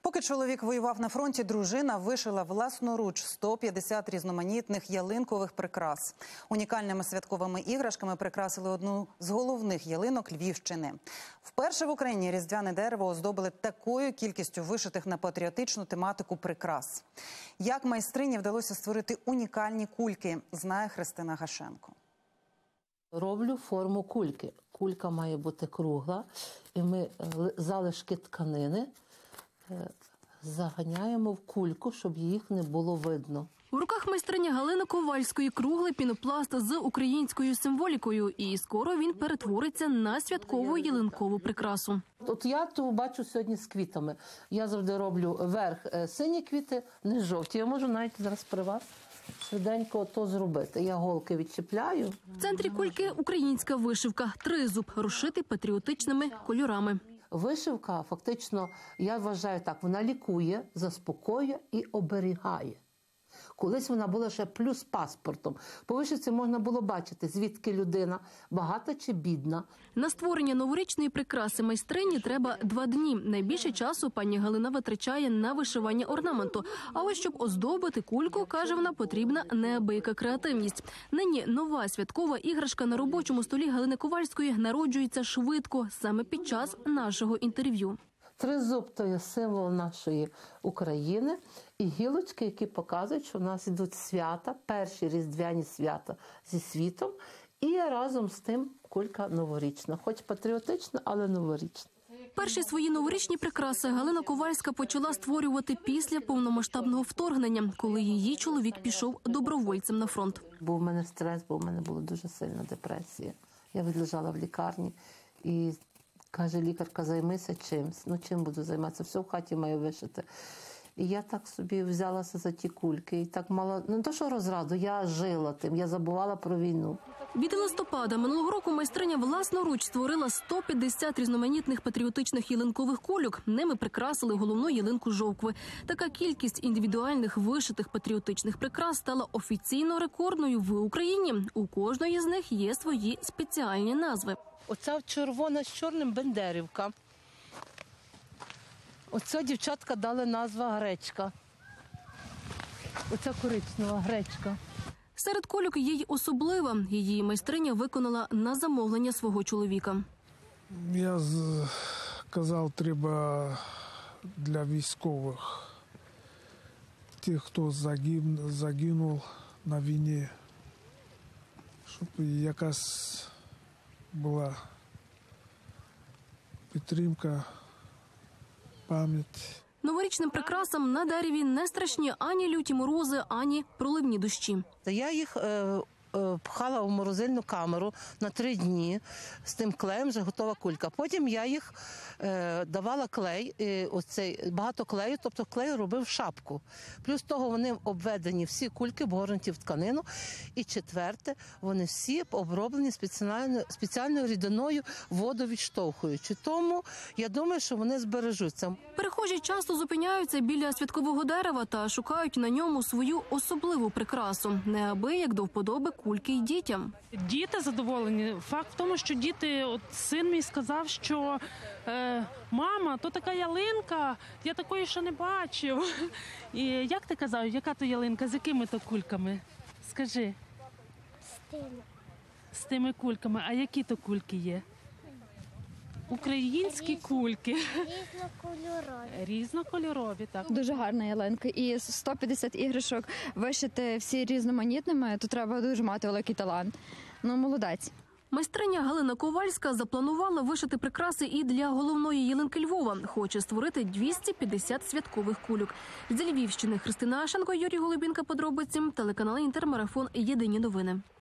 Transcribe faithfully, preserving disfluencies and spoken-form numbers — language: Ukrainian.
Поки чоловік воював на фронті, дружина вишила власноруч сто п'ятдесят різноманітних ялинкових прикрас. Унікальними святковими іграшками прикрасили одну з головних ялинок Львівщини. Вперше в Україні різдвяне дерево оздобили такою кількістю вишитих на патріотичну тематику прикрас. Як майстрині вдалося створити унікальні кульки, знає Христина Гашенко. Роблю форму кульки. Кулька має бути кругла, і ми залишки тканини заганяємо в кульку, щоб їх не було видно. У руках майстрині Галини Ковальської круглий пінопласт з українською символікою. І скоро він перетвориться на святкову ялинкову прикрасу. От я то бачу сьогодні з квітами. Я завжди роблю верх сині квіти, не жовті. Я можу навіть зараз при вас швиденько то зробити. Я голки відчіпляю. В центрі кульки українська вишивка. Тризуб, розшитий патріотичними кольорами. Вишивка, фактично, я вважаю так, вона лікує, заспокоює і оберігає. Колись вона була ще плюс паспортом. По вишивці можна було бачити, звідки людина, багата чи бідна. На створення новорічної прикраси майстрині треба два дні. Найбільше часу пані Галина витрачає на вишивання орнаменту. А ось щоб оздобити кульку, каже вона, потрібна неабияка креативність. Нині нова святкова іграшка на робочому столі Галини Ковальської народжується швидко, саме під час нашого інтерв'ю. Тризуб – то є символ нашої України. І гілочки, які показують, що в нас йдуть свята, перші різдвяні свята зі світом. І разом з тим кулька новорічна. Хоч патріотична, але новорічна. Перші свої новорічні прикраси Галина Ковальська почала створювати після повномасштабного вторгнення, коли її чоловік пішов добровольцем на фронт. Був у мене стрес, бо у мене була дуже сильна депресія. Я відлежала в лікарні і каже лікарка, займися чимсь. Ну, чим буду займатися? Все в хаті маю вишити. І я так собі взялася за ті кульки. І так мала, не то що розраду, я жила тим, я забувала про війну. Від листопада минулого року майстриня власноруч створила сто п'ятдесят різноманітних патріотичних ялинкових кульок. Ними прикрасили головну ялинку Жовкви. Така кількість індивідуальних вишитих патріотичних прикрас стала офіційно рекордною в Україні. У кожної з них є свої спеціальні назви. Оця червона з чорним Бендерівка. Оця дівчатка дали назву гречка. Оця коричнева гречка. Серед кульок є й особлива. Її майстриня виконала на замовлення свого чоловіка. Я казав, треба для військових, тих, хто загинув на війні, щоб якась була підтримка, пам'ять. Новорічним прикрасам на дереві не страшні ані люті морози, ані проливні дощі. Я їх е, е, пхала в морозильну камеру на три дні. З тим клеєм вже готова кулька. Потім я їх е, давала клей, е, оцей, багато клею, тобто клей робив шапку. Плюс того вони обведені всі кульки, обгорнуті в тканину. І четверте, вони всі оброблені спеціальною, спеціальною рідиною, водовідштовхуючи. Тому я думаю, що вони збережуться. Перехожі часто зупиняються біля святкового дерева та шукають на ньому свою особливу прикрасу. Неабияк до вподоби кульки й дітям. Діти задоволені. Факт в тому, що діти, от син мій сказав, що е, мама, то така ялинка, я такої ще не бачив. І як ти казав, яка то ялинка, з якими то кульками? Скажи. З тими. З тими кульками. А які то кульки є? Українські Різ... кульки. Різнокольорові. Різнокольорові, так. Дуже гарна ялинка. І сто п'ятдесят іграшок вишити всі різноманітними, то треба дуже мати великий талант. Ну, молодець. Майстриня Галина Ковальська запланувала вишити прикраси і для головної ялинки Львова. Хоче створити двісті п'ятдесят святкових кульок. З Львівщини Христина Гашенко, Юрій Голубінка. Подробиці. Телеканал Інтер. Марафон. Єдині новини.